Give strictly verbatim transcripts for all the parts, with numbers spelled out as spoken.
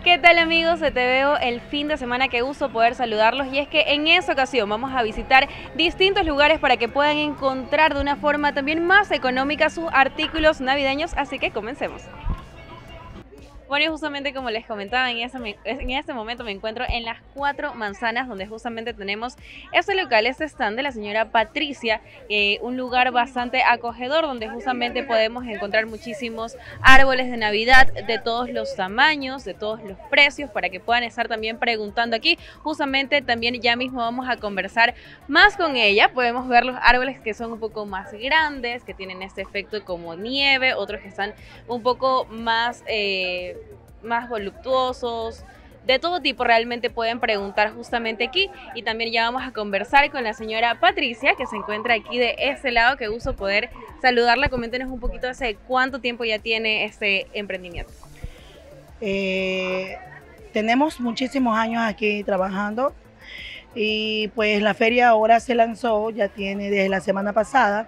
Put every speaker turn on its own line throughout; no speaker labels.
¿Qué tal amigos de Te Veo el fin de semana? Qué gusto poder saludarlos, y es que en esta ocasión vamos a visitar distintos lugares para que puedan encontrar de una forma también más económica sus artículos navideños, así que comencemos. Bueno, y justamente como les comentaba, en este, en este momento me encuentro en las Cuatro Manzanas, donde justamente tenemos este local, este stand de la señora Patricia, eh, un lugar bastante acogedor donde justamente podemos encontrar muchísimos árboles de Navidad de todos los tamaños, de todos los precios, para que puedan estar también preguntando aquí. Justamente también ya mismo vamos a conversar más con ella. Podemos ver los árboles que son un poco más grandes, que tienen este efecto como nieve, otros que están un poco más... Eh, más voluptuosos, de todo tipo. Realmente pueden preguntar justamente aquí, y también ya vamos a conversar con la señora Patricia, que se encuentra aquí de este lado. Qué gusto poder saludarla. Coméntenos un poquito hace cuánto tiempo ya tiene este emprendimiento.
Eh, tenemos muchísimos años aquí trabajando, y pues la feria ahora se lanzó, ya tiene desde la semana pasada,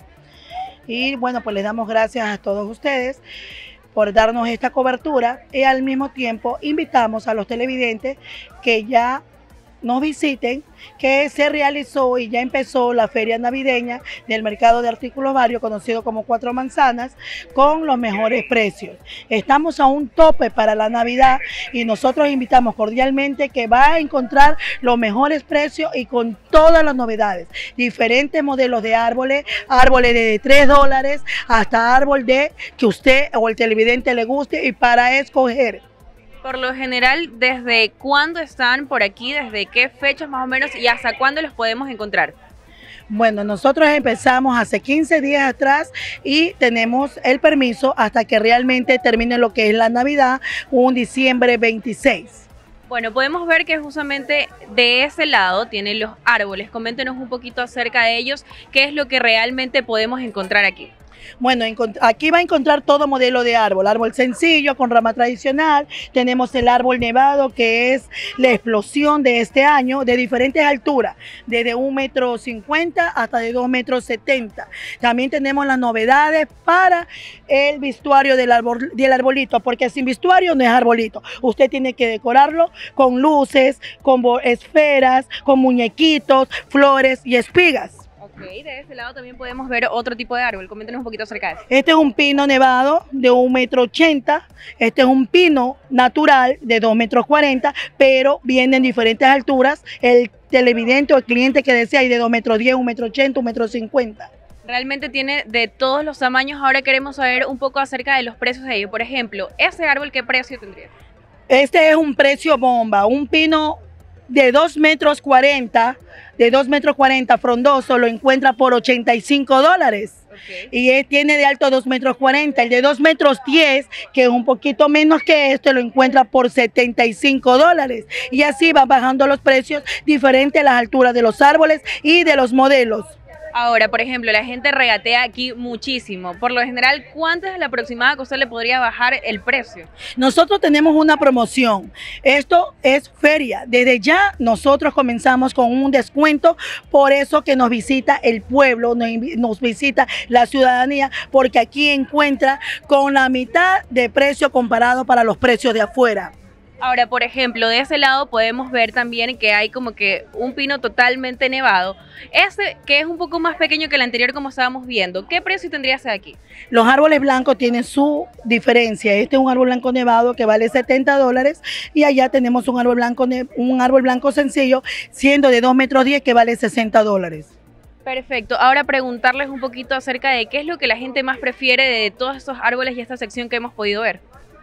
y bueno, pues les damos gracias a todos ustedes por darnos esta cobertura, y al mismo tiempo invitamos a los televidentes que ya nos visiten, que se realizó y ya empezó la feria navideña del mercado de artículos varios, conocido como Cuatro Manzanas, con los mejores precios. Estamos a un tope para la Navidad, y nosotros invitamos cordialmente que va a encontrar los mejores precios y con todas las novedades, diferentes modelos de árboles, árboles de tres dólares hasta árbol de que usted o el televidente le guste, y para escoger.
Por lo general, ¿desde cuándo están por aquí? ¿Desde qué fechas más o menos? ¿Y hasta cuándo los podemos encontrar?
Bueno, nosotros empezamos hace quince días atrás, y tenemos el permiso hasta que realmente termine lo que es la Navidad, un diciembre veintiséis.
Bueno, podemos ver que justamente de ese lado tienen los árboles. Coméntenos un poquito acerca de ellos, qué es lo que realmente podemos encontrar aquí.
Bueno, aquí va a encontrar todo modelo de árbol, árbol sencillo con rama tradicional. Tenemos el árbol nevado, que es la explosión de este año, de diferentes alturas, desde un metro cincuenta hasta de dos metros setenta. También tenemos las novedades para el vestuario del, arbol, del arbolito, porque sin vestuario no es arbolito. Usted tiene que decorarlo con luces, con esferas, con muñequitos, flores y espigas.
Ok, de este lado también podemos ver otro tipo de árbol. Coméntenos un poquito acerca de eso.
Este es un pino nevado de un metro ochenta. Este es un pino natural de dos metros cuarenta, pero viene en diferentes alturas. El televidente o el cliente que desea ir de dos metros diez, un metro ochenta, un metro cincuenta.
Realmente tiene de todos los tamaños. Ahora queremos saber un poco acerca de los precios de ellos. Por ejemplo, ese árbol, ¿qué precio tendría?
Este es un precio bomba, un pino de dos metros cuarenta, de dos metros cuarenta frondoso, lo encuentra por ochenta y cinco dólares. Okay. Y él tiene de alto dos metros cuarenta, el de dos metros diez, que es un poquito menos que este, lo encuentra por setenta y cinco dólares. Y así va bajando los precios, diferente a las alturas de los árboles y de los modelos.
Ahora, por ejemplo, la gente regatea aquí muchísimo. Por lo general, ¿cuánto es la aproximada que usted le podría bajar el precio?
Nosotros tenemos una promoción. Esto es feria. Desde ya nosotros comenzamos con un descuento, por eso que nos visita el pueblo, nos, nos visita la ciudadanía, porque aquí encuentra con la mitad de precio comparado para los precios de afuera.
Ahora, por ejemplo, de ese lado podemos ver también que hay como que un pino totalmente nevado. Este, que es un poco más pequeño que el anterior, como estábamos viendo. ¿Qué precio tendría ese de aquí?
Los árboles blancos tienen su diferencia. Este es un árbol blanco nevado que vale setenta dólares, y allá tenemos un árbol blanco, un árbol blanco sencillo, siendo de dos metros diez, que vale sesenta dólares.
Perfecto. Ahora preguntarles un poquito acerca de qué es lo que la gente más prefiere de todos estos árboles y esta sección que hemos podido ver.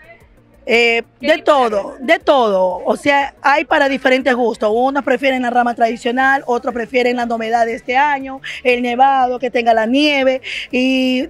Eh, de todo, de todo, o sea, hay para diferentes gustos. Unos prefieren la rama tradicional, otros prefieren la novedad de este año, el nevado, que tenga la nieve, y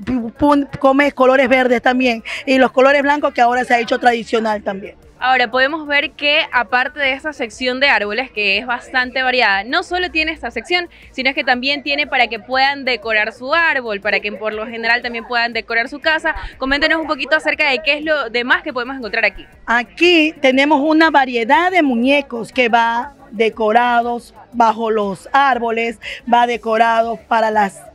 comes colores verdes también, y los colores blancos, que ahora se ha hecho tradicional también.
Ahora podemos ver que aparte de esta sección de árboles, que es bastante variada, no solo tiene esta sección, sino que también tiene para que puedan decorar su árbol, para que por lo general también puedan decorar su casa. Coméntenos un poquito acerca de qué es lo demás que podemos encontrar aquí.
Aquí tenemos una variedad de muñecos que va decorados bajo los árboles, va decorado para las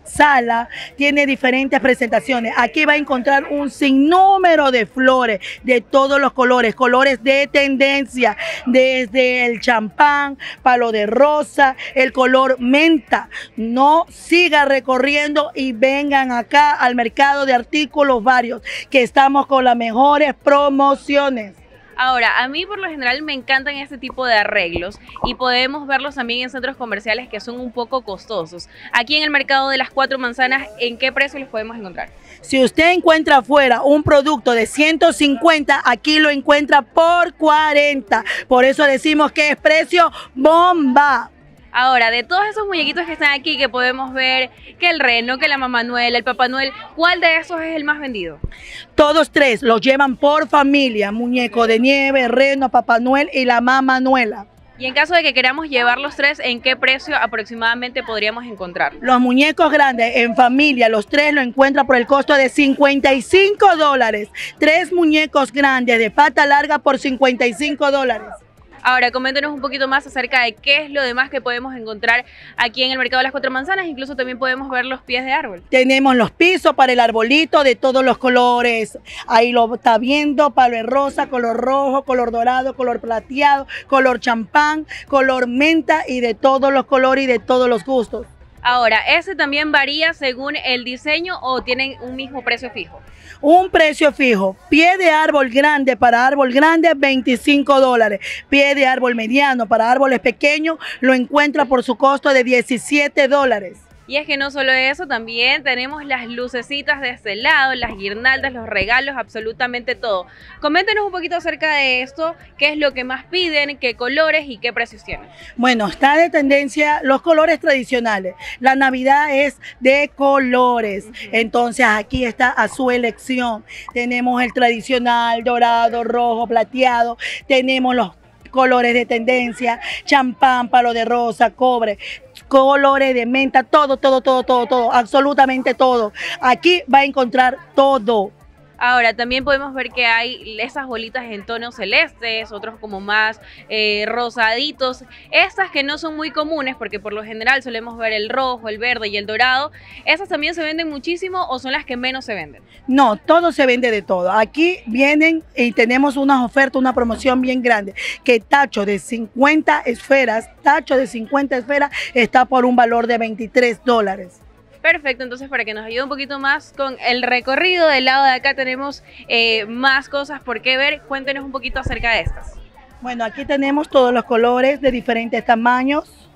sala, tiene diferentes presentaciones. Aquí va a encontrar un sinnúmero de flores de todos los colores, colores de tendencia, desde el champán, palo de rosa, el color menta. No siga recorriendo y vengan acá al mercado de artículos varios, que estamos con las mejores promociones.
Ahora, a mí por lo general me encantan este tipo de arreglos y podemos verlos también en centros comerciales que son un poco costosos. Aquí en el mercado de las Cuatro Manzanas, ¿en qué precio los podemos encontrar?
Si usted encuentra afuera un producto de ciento cincuenta, aquí lo encuentra por cuarenta. Por eso decimos que es precio bomba.
Ahora, de todos esos muñequitos que están aquí, que podemos ver, que el reno, que la mamá Noel, el papá Noel, ¿cuál de esos es el más vendido?
Todos tres los llevan por familia, muñeco de nieve, reno, papá Noel y la mamá Noela.
Y en caso de que queramos llevar los tres, ¿en qué precio aproximadamente podríamos encontrar?
Los muñecos grandes en familia, los tres lo encuentra por el costo de cincuenta y cinco dólares. Tres muñecos grandes de pata larga por cincuenta y cinco dólares.
Ahora, coméntenos un poquito más acerca de qué es lo demás que podemos encontrar aquí en el mercado de las Cuatro Manzanas. Incluso también podemos ver los pies de árbol.
Tenemos los pisos para el arbolito de todos los colores. Ahí lo está viendo, palo de rosa, color rojo, color dorado, color plateado, color champán, color menta y de todos los colores y de todos los gustos.
Ahora, ¿ese también varía según el diseño o tienen un mismo precio fijo?
Un precio fijo, pie de árbol grande para árbol grande, veinticinco dólares. Pie de árbol mediano para árboles pequeños, lo encuentra por su costo de diecisiete dólares.
Y es que no solo eso, también tenemos las lucecitas de este lado, las guirnaldas, los regalos, absolutamente todo. Coméntenos un poquito acerca de esto, qué es lo que más piden, qué colores y qué precios tienen.
Bueno, está de tendencia los colores tradicionales. La Navidad es de colores, uh-huh. Entonces aquí está a su elección. Tenemos el tradicional, dorado, rojo, plateado, tenemos los colores de tendencia, champán, palo de rosa, cobre, colores de menta, todo, todo, todo, todo, todo, absolutamente todo. Aquí va a encontrar todo.
Ahora, también podemos ver que hay esas bolitas en tonos celestes, otros como más eh, rosaditos. Estas que no son muy comunes, porque por lo general solemos ver el rojo, el verde y el dorado. ¿Esas también se venden muchísimo o son las que menos se venden?
No, todo se vende de todo. Aquí vienen y tenemos unas ofertas, una promoción bien grande. Que tacho de cincuenta esferas, tacho de cincuenta esferas está por un valor de veintitrés dólares.
Perfecto, entonces para que nos ayude un poquito más con el recorrido, del lado de acá tenemos eh, más cosas por qué ver. Cuéntenos un poquito acerca de estas.
Bueno, aquí tenemos todos los colores de diferentes tamaños,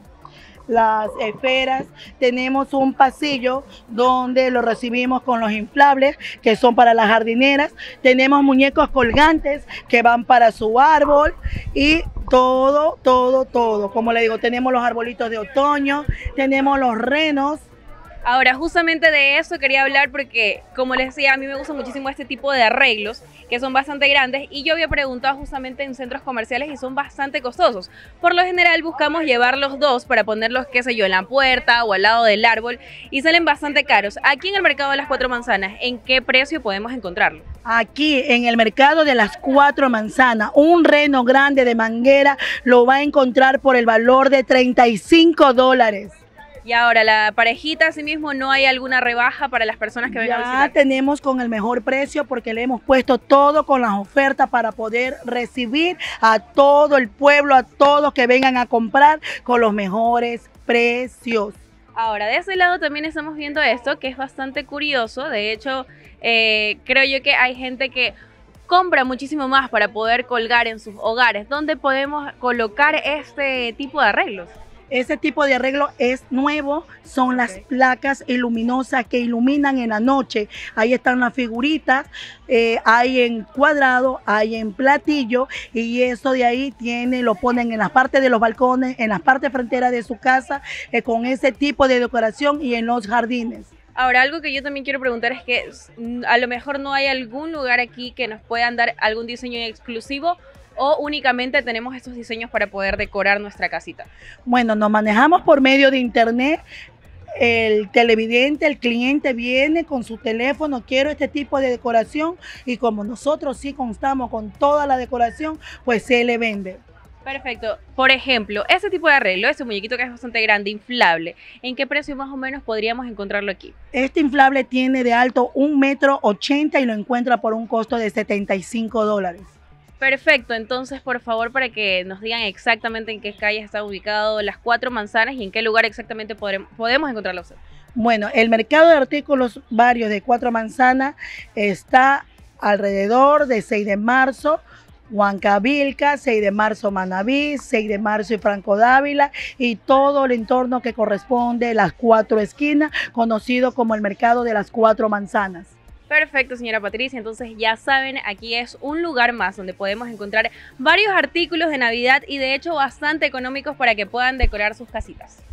las esferas. Tenemos un pasillo donde lo recibimos con los inflables, que son para las jardineras. Tenemos muñecos colgantes que van para su árbol y todo, todo, todo. Como le digo, tenemos los arbolitos de otoño, tenemos los renos.
Ahora, justamente de eso quería hablar porque, como les decía, a mí me gusta muchísimo este tipo de arreglos que son bastante grandes y yo había preguntado justamente en centros comerciales y son bastante costosos. Por lo general buscamos llevar los dos para ponerlos, qué sé yo, en la puerta o al lado del árbol y salen bastante caros. Aquí en el mercado de las Cuatro Manzanas, ¿en qué precio podemos encontrarlo?
Aquí en el mercado de las Cuatro Manzanas, un reno grande de manguera lo va a encontrar por el valor de treinta y cinco dólares.
Y ahora, la parejita, asimismo, ¿no hay alguna rebaja para las personas que vengan a visitar?
Ya tenemos con el mejor precio porque le hemos puesto todo con las ofertas para poder recibir a todo el pueblo, a todos que vengan a comprar con los mejores precios.
Ahora, de ese lado también estamos viendo esto, que es bastante curioso. De hecho, eh, creo yo que hay gente que compra muchísimo más para poder colgar en sus hogares. ¿Dónde podemos colocar este tipo de arreglos?
Ese tipo de arreglo es nuevo, son las placas luminosas que iluminan en la noche. Ahí están las figuritas, eh, hay en cuadrado, hay en platillo y eso de ahí tiene, lo ponen en las partes de los balcones, en las partes fronteras de su casa, eh, con ese tipo de decoración y en los jardines.
Ahora, algo que yo también quiero preguntar es que a lo mejor no hay algún lugar aquí que nos puedan dar algún diseño exclusivo o únicamente tenemos estos diseños para poder decorar nuestra casita.
Bueno, nos manejamos por medio de internet. El televidente, el cliente viene con su teléfono, quiero este tipo de decoración y como nosotros sí constamos con toda la decoración, pues se le vende.
Perfecto. Por ejemplo, ese tipo de arreglo, ese muñequito que es bastante grande, inflable, ¿en qué precio más o menos podríamos encontrarlo aquí?
Este inflable tiene de alto un metro ochenta y lo encuentra por un costo de setenta y cinco dólares.
Perfecto, entonces por favor para que nos digan exactamente en qué calle está ubicado las Cuatro Manzanas y en qué lugar exactamente podremos, podemos encontrarlo.
Bueno, el mercado de artículos varios de Cuatro Manzanas está alrededor de seis de marzo, Huancavilca, seis de marzo Manaví, seis de marzo y Franco Dávila y todo el entorno que corresponde, las cuatro esquinas, conocido como el mercado de las Cuatro Manzanas.
Perfecto, señora Patricia, entonces ya saben, aquí es un lugar más donde podemos encontrar varios artículos de Navidad y de hecho bastante económicos para que puedan decorar sus casitas.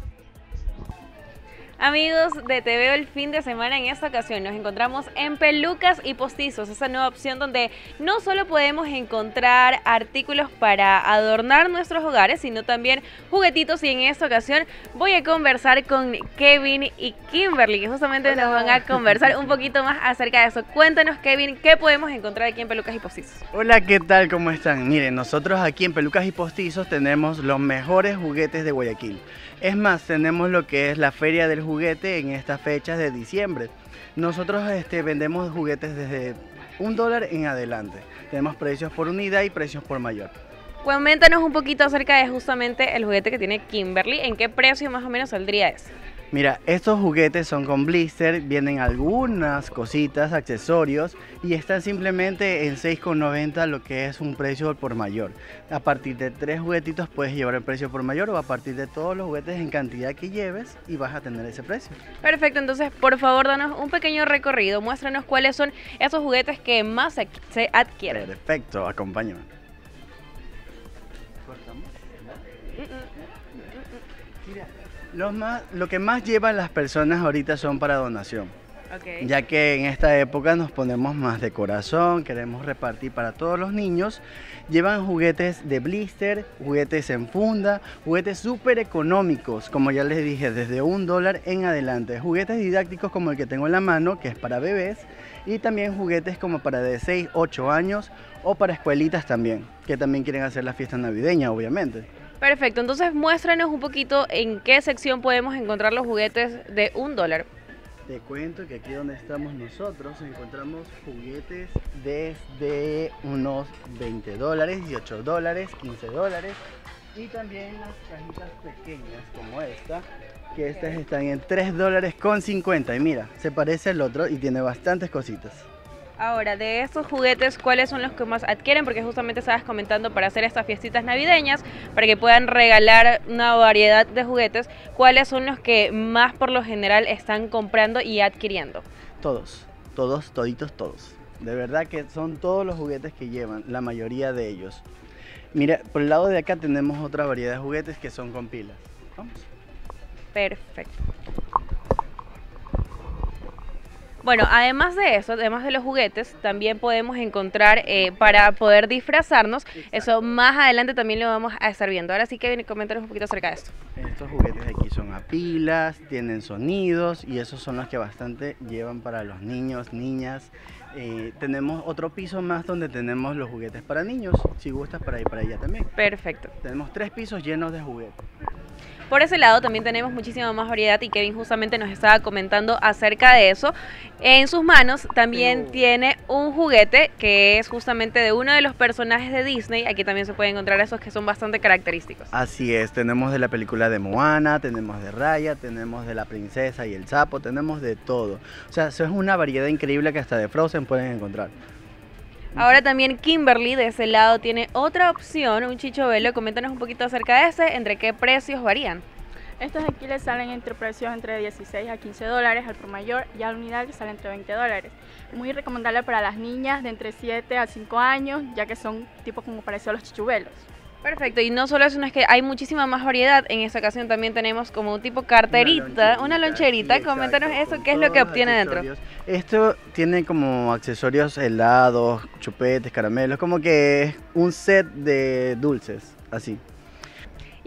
Amigos de Te Veo el fin de semana, en esta ocasión nos encontramos en Pelucas y Postizos, esa nueva opción donde no solo podemos encontrar artículos para adornar nuestros hogares, sino también juguetitos, y en esta ocasión voy a conversar con Kevin y Kimberly, que justamente nos van a conversar un poquito más acerca de eso. Cuéntanos, Kevin, ¿qué podemos encontrar aquí en Pelucas y Postizos?
Hola, ¿qué tal? ¿Cómo están? Miren, nosotros aquí en Pelucas y Postizos tenemos los mejores juguetes de Guayaquil. Es más, tenemos lo que es la Feria del Juguete en estas fechas de diciembre. Nosotros este, vendemos juguetes desde un dólar en adelante. Tenemos precios por unidad y precios por mayor.
Cuéntanos un poquito acerca de justamente el juguete que tiene Kimberly. ¿En qué precio más o menos saldría ese?
Mira, estos juguetes son con blister, vienen algunas cositas, accesorios y están simplemente en seis con noventa, lo que es un precio por mayor. A partir de tres juguetitos puedes llevar el precio por mayor o a partir de todos los juguetes en cantidad que lleves y vas a tener ese precio.
Perfecto, entonces por favor danos un pequeño recorrido, muéstranos cuáles son esos juguetes que más se, se adquieren.
Perfecto, acompáñame. Mira, Los más, lo que más llevan las personas ahorita son para donación,
okay.
Ya que en esta época nos ponemos más de corazón, queremos repartir para todos los niños. Llevan juguetes de blister, juguetes en funda, juguetes súper económicos, como ya les dije, desde un dólar en adelante. Juguetes didácticos como el que tengo en la mano, que es para bebés, y también juguetes como para de seis, ocho años o para escuelitas también, que también quieren hacer la fiesta navideña, obviamente.
Perfecto, entonces muéstranos un poquito en qué sección podemos encontrar los juguetes de un dólar.
Te cuento que aquí donde estamos nosotros encontramos juguetes desde unos veinte dólares, dieciocho dólares, quince dólares y también las cajitas pequeñas como esta, que estas están en tres dólares con cincuenta y mira, se parece al otro y tiene bastantes cositas.
Ahora, de estos juguetes, ¿cuáles son los que más adquieren? Porque justamente estabas comentando para hacer estas fiestitas navideñas, para que puedan regalar una variedad de juguetes, ¿cuáles son los que más por lo general están comprando y adquiriendo?
Todos, todos, toditos, todos. De verdad que son todos los juguetes que llevan, la mayoría de ellos. Mira, por el lado de acá tenemos otra variedad de juguetes que son con pilas. Vamos.
Perfecto. Bueno, además de eso, además de los juguetes, también podemos encontrar eh, para poder disfrazarnos. Exacto. Eso más adelante también lo vamos a estar viendo. Ahora sí que coméntanos un poquito acerca de esto.
Estos juguetes de aquí son a pilas, tienen sonidos y esos son los que bastante llevan para los niños, niñas. Eh, tenemos otro piso más donde tenemos los juguetes para niños, si gustas para ir para allá también.
Perfecto.
Tenemos tres pisos llenos de juguetes.
Por ese lado también tenemos muchísima más variedad y Kevin justamente nos estaba comentando acerca de eso. En sus manos también Pero... tiene un juguete que es justamente de uno de los personajes de Disney. Aquí también se pueden encontrar esos que son bastante característicos.
Así es, tenemos de la película de Moana, tenemos de Raya, tenemos de la princesa y el sapo, tenemos de todo. O sea, eso es una variedad increíble que hasta de Frozen pueden encontrar.
Ahora también Kimberly de ese lado tiene otra opción, un chichovelo. Coméntanos un poquito acerca de ese, entre qué precios varían.
Estos aquí les salen entre precios entre dieciséis a quince dólares al por mayor y a la unidad les sale entre veinte dólares. Muy recomendable para las niñas de entre siete a cinco años, ya que son tipo como parecido a los chichubelos.
Perfecto, y no solo eso, no es que hay muchísima más variedad. En esta ocasión también tenemos como un tipo carterita, una loncherita. Una loncherita. Sí, coméntanos eso, ¿qué es lo que obtiene dentro?
Esto tiene como accesorios helados, chupetes, caramelos, como que es un set de dulces, así.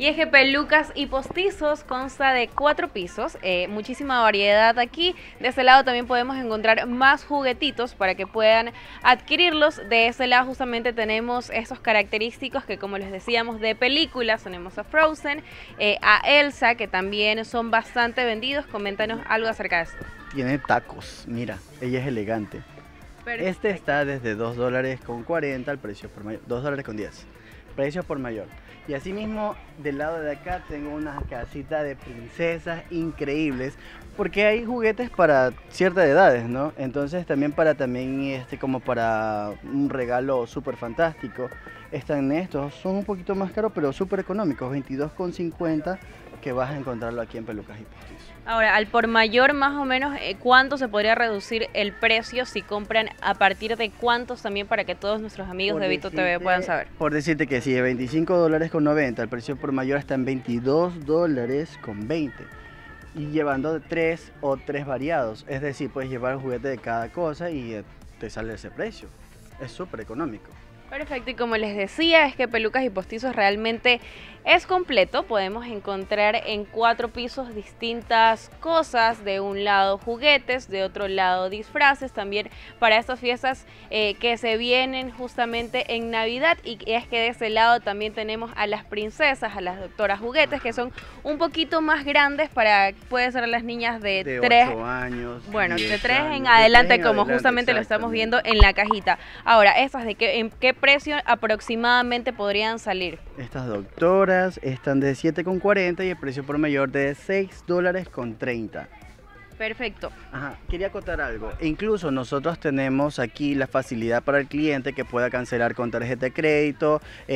Y es que Pelucas y Postizos consta de cuatro pisos, eh, muchísima variedad aquí. De ese lado también podemos encontrar más juguetitos para que puedan adquirirlos. De ese lado justamente tenemos esos característicos que, como les decíamos, de películas. Tenemos a Frozen, eh, a Elsa, que también son bastante vendidos. Coméntanos algo acerca de esto.
Tiene tacos, mira, ella es elegante.
Perfecto.
Este está desde dos dólares con cuarenta al precio por mayor, dos dólares con diez, precio por mayor. Y asimismo, del lado de acá tengo una casita de princesas increíbles, porque hay juguetes para ciertas edades, ¿no? Entonces también para también este como para un regalo súper fantástico. Están estos, son un poquito más caros, pero súper económicos, veintidós con cincuenta, que vas a encontrarlo aquí en Pelucas y Postizos.
Ahora, al por mayor, más o menos, eh, ¿cuánto se podría reducir el precio si compran a partir de cuántos también, para que todos nuestros amigos
Por
de Vito T V
decirte-
puedan saber?
Por decirte que si de veinticinco dólares con noventa, el precio por mayor está en veintidós dólares con veinte. Y llevando tres o tres variados. Es decir, puedes llevar un juguete de cada cosa y eh, te sale ese precio. Es súper económico.
Perfecto, y como les decía, es que Pelucas y Postizos realmente es completo. Podemos encontrar en cuatro pisos distintas cosas. De un lado juguetes, de otro lado disfraces, también para estas fiestas eh, que se vienen justamente en Navidad. Y es que de ese lado también tenemos a las princesas, a las doctoras juguetes, que son un poquito más grandes para, puede ser las niñas de,
De
tres
ocho años.
Bueno, de
diez
tres
años,
en
de
adelante,
tres en
como
adelante,
justamente lo estamos viendo
exactamente.
en la cajita. Ahora, ¿estas de qué, en qué precio aproximadamente podrían salir?
Estas doctoras están de siete con cuarenta y el precio por mayor de seis dólares con treinta.
Perfecto.
Ajá, quería contar algo. E incluso nosotros tenemos aquí la facilidad para el cliente que pueda cancelar con tarjeta de crédito,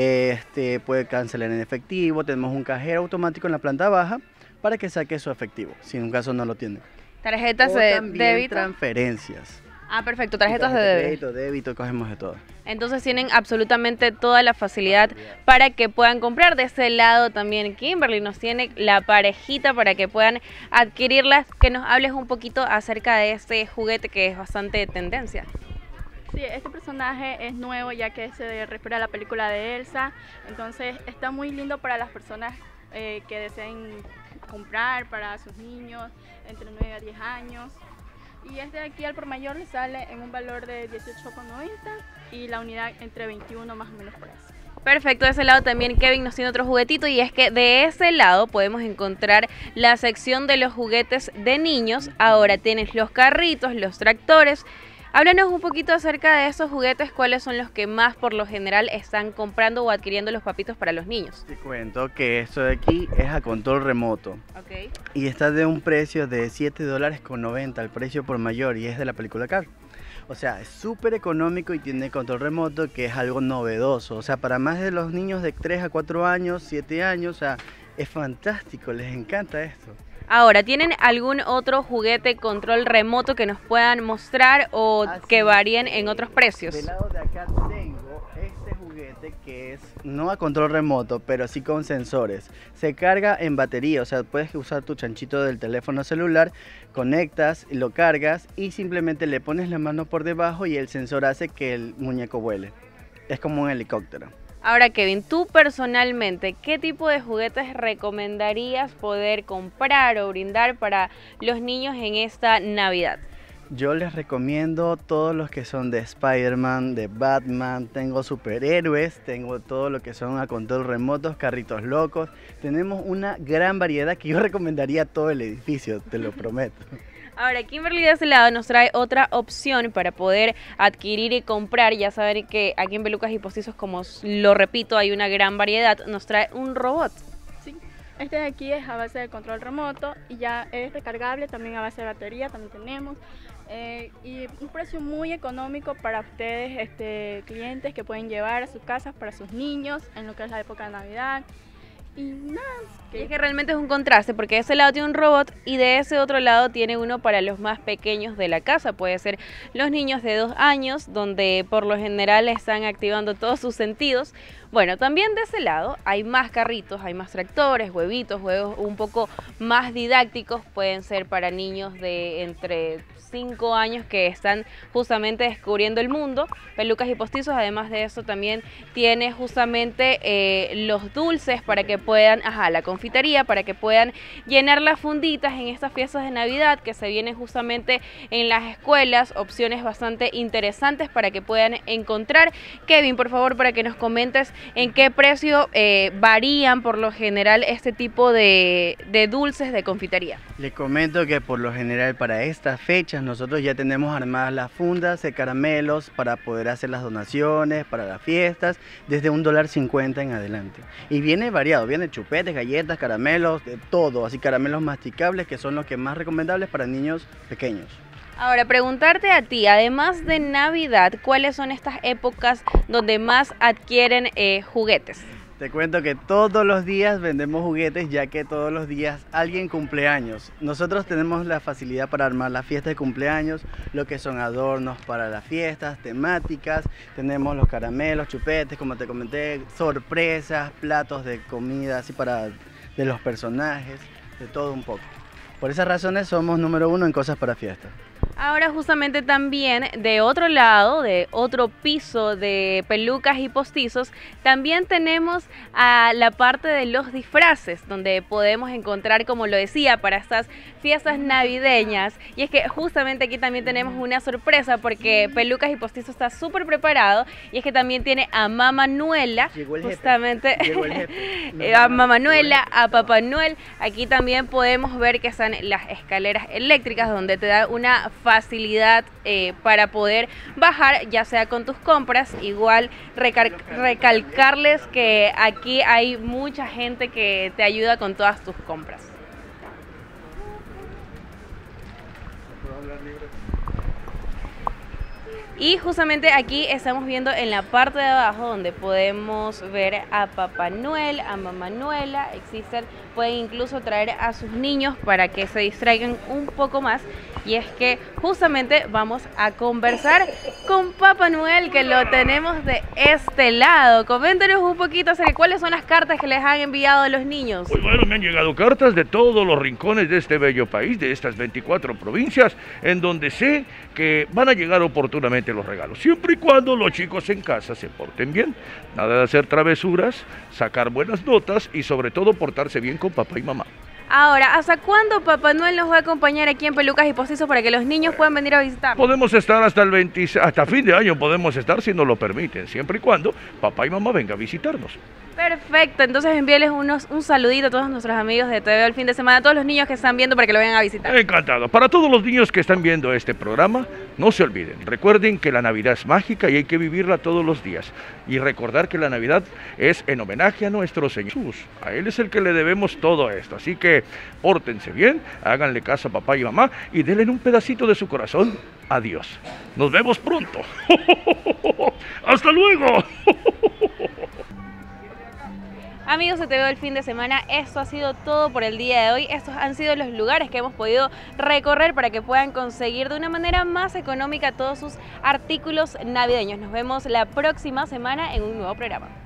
este, puede cancelar en efectivo. Tenemos un cajero automático en la planta baja para que saque su efectivo, si en un caso no lo tiene.
Tarjetas
O
de
también
débito.
transferencias.
Ah, perfecto, tarjetas de
Tarjeta
débito.
crédito, débito, cogemos de todo.
Entonces tienen absolutamente toda la facilidad para que puedan comprar. De ese lado también Kimberly nos tiene la parejita para que puedan adquirirlas. Que nos hables un poquito acerca de este juguete que es bastante de tendencia.
Sí, este personaje es nuevo ya que se refiere a la película de Elsa, entonces está muy lindo para las personas eh, que deseen comprar para sus niños entre nueve a diez años. Y este de aquí al por mayor le sale en un valor de dieciocho con noventa y la unidad entre veintiuno más o menos por eso.
Perfecto, de ese lado también Kevin nos tiene otro juguetito, y es que de ese lado podemos encontrar la sección de los juguetes de niños. Ahora tienes los carritos, los tractores. Háblanos un poquito acerca de esos juguetes, cuáles son los que más por lo general están comprando o adquiriendo los papitos para los niños.
Te cuento que esto de aquí es a control remoto.
Ok.
Y está de un precio de siete dólares con noventa, el precio por mayor, y es de la película Cars. O sea, es súper económico y tiene control remoto, que es algo novedoso. O sea, para más de los niños de tres a cuatro años, siete años, o sea, es fantástico, les encanta esto.
Ahora, ¿tienen algún otro juguete control remoto que nos puedan mostrar o
Así
que varíen
es.
en otros precios?
Del lado de acá tengo este juguete que es no a control remoto, pero sí con sensores. Se carga en batería, o sea, puedes usar tu chanchito del teléfono celular, conectas, lo cargas y simplemente le pones la mano por debajo y el sensor hace que el muñeco vuele. Es como un helicóptero.
Ahora, Kevin, tú personalmente, ¿qué tipo de juguetes recomendarías poder comprar o brindar para los niños en esta Navidad?
Yo les recomiendo todos los que son de Spider-Man, de Batman, tengo superhéroes, tengo todo lo que son a control remotos, carritos locos. Tenemos una gran variedad que yo recomendaría a todo el edificio, te lo prometo.
Ahora, Kimberly de ese lado nos trae otra opción para poder adquirir y comprar. Ya saben que aquí en Pelucas y Postizos, como lo repito, hay una gran variedad. Nos trae un robot.
Sí, este de aquí es a base de control remoto y ya es recargable, también a base de batería, también tenemos. Eh, y un precio muy económico para ustedes, este, clientes que pueden llevar a sus casas para sus niños en lo que es la época de Navidad. Y nada,
Y es que realmente es un contraste, porque de ese lado tiene un robot y de ese otro lado tiene uno para los más pequeños de la casa. Puede ser los niños de dos años, donde por lo general están activando todos sus sentidos. Bueno, también de ese lado hay más carritos, hay más tractores, huevitos, juegos un poco más didácticos. Pueden ser para niños de entre cinco años que están justamente descubriendo el mundo. Pelucas y Postizos, además de eso, también tiene justamente eh, los dulces para que puedan, ajá, la confitería, para que puedan llenar las funditas en estas fiestas de Navidad que se vienen justamente en las escuelas, opciones bastante interesantes para que puedan encontrar. Kevin, por favor, para que nos comentes en qué precio eh, varían por lo general este tipo de, de dulces de confitería.
Les comento que por lo general para estas fechas nosotros ya tenemos armadas las fundas de caramelos para poder hacer las donaciones, para las fiestas, desde un dólar cincuenta en adelante. Y viene variado, viene chupetes, galletas, caramelos, de todo, así caramelos masticables que son los que más recomendables para niños pequeños.
Ahora, preguntarte a ti, además de Navidad, ¿cuáles son estas épocas donde más adquieren eh, juguetes?
Te cuento que todos los días vendemos juguetes, ya que todos los días alguien cumple años. Nosotros tenemos la facilidad para armar la fiesta de cumpleaños, lo que son adornos para las fiestas, temáticas, tenemos los caramelos, chupetes, como te comenté, sorpresas, platos de comida, así para de los personajes, de todo un poco. Por esas razones somos número uno en cosas para fiestas.
Ahora justamente también de otro lado, de otro piso de pelucas y postizos, también tenemos a la parte de los disfraces, donde podemos encontrar, como lo decía, para estas fiestas navideñas. Y es que justamente aquí también tenemos una sorpresa, porque Pelucas y Postizos está súper preparado, y es que también tiene a Mamá Noela, justamente a Mamá Noela, a Papá Noel. Aquí también podemos ver que están las escaleras eléctricas, donde te da una facilidad eh, para poder bajar, ya sea con tus compras. Igual recalcarles que aquí hay mucha gente que te ayuda con todas tus compras. Y justamente aquí estamos viendo en la parte de abajo, donde podemos ver a Papá Noel, a Mamá Noela. Existen, pueden incluso traer a sus niños para que se distraigan un poco más. Y es que justamente vamos a conversar con Papá Noel, que lo tenemos de este lado. Coméntanos un poquito acerca de cuáles son las cartas que les han enviado a los niños.
Pues bueno, me han llegado cartas de todos los rincones de este bello país, de estas veinticuatro provincias, en donde sé que van a llegar oportunamente los regalos, siempre y cuando los chicos en casa se porten bien. Nada de hacer travesuras, sacar buenas notas y sobre todo portarse bien con papá y mamá.
Ahora, ¿hasta cuándo Papá Noel nos va a acompañar aquí en Pelucas y Postizos para que los niños puedan venir a visitarnos?
Podemos estar hasta el veinte, hasta fin de año podemos estar, si nos lo permiten, siempre y cuando papá y mamá vengan a visitarnos.
Perfecto, entonces envíales unos, un saludito a todos nuestros amigos de T V el fin de semana, a todos los niños que están viendo para que lo vengan a visitar.
Encantado. Para todos los niños que están viendo este programa, no se olviden, recuerden que la Navidad es mágica y hay que vivirla todos los días. Y recordar que la Navidad es en homenaje a nuestro Señor Jesús. A Él es el que le debemos todo esto. Así que pórtense bien, háganle caso a papá y mamá y denle un pedacito de su corazón a Dios. Nos vemos pronto. ¡Hasta luego!
Amigos de T V el fin de semana, esto ha sido todo por el día de hoy. Estos han sido los lugares que hemos podido recorrer para que puedan conseguir de una manera más económica todos sus artículos navideños. Nos vemos la próxima semana en un nuevo programa.